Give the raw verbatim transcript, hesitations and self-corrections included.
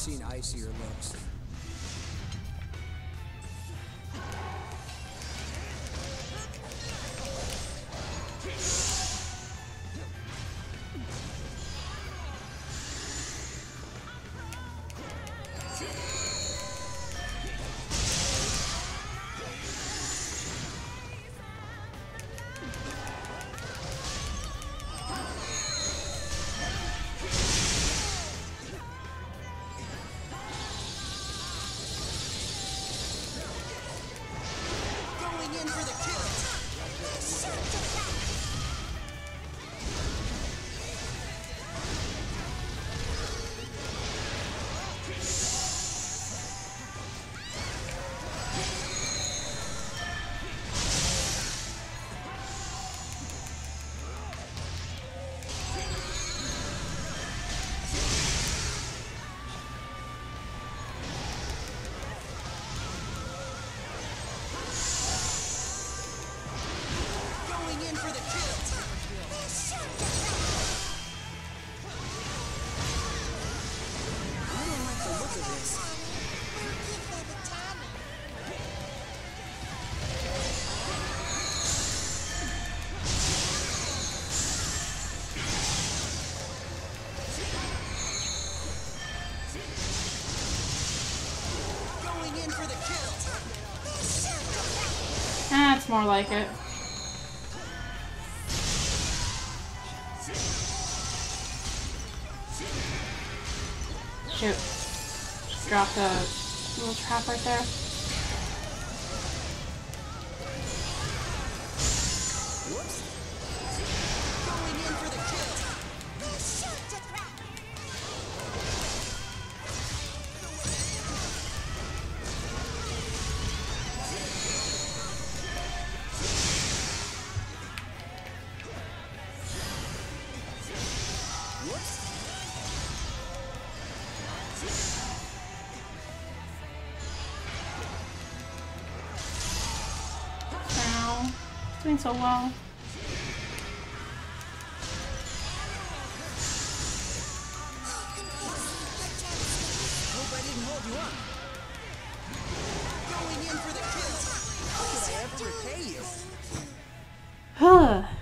seen icier looks. That's more like it. Shoot. Dropped a little trap right there. Doing so well. Hope I didn't hold you up. Going in for the kill. How could I ever repay you? Huh.